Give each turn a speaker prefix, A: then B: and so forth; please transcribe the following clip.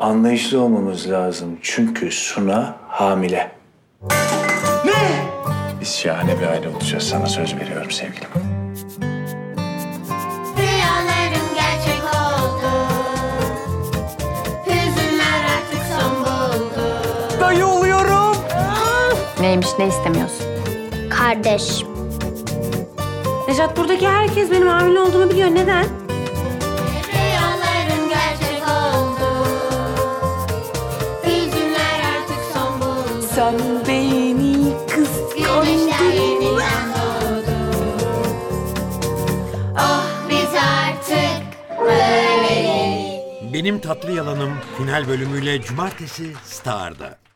A: Anlayışlı olmamız lazım çünkü Suna hamile.
B: Ne?
A: Biz şahane bir aile olacağız, sana söz veriyorum sevgilim.
C: Rüyalarım gerçek oldu. Hüzünler artık son buldu.
B: Dayı oluyorum.
D: Neymiş, ne istemiyorsun?
E: Kardeş.
D: Nejat, buradaki herkes benim hamile olduğumu biliyor. Neden?
C: Rüyalarım gerçek oldu. Hüzünler artık son buldu.
D: Sen beni
C: Güneşler yeniden doğdu. Oh biz artık böyleyiz.
F: Benim Tatlı Yalanım final bölümüyle Cumartesi Star'da.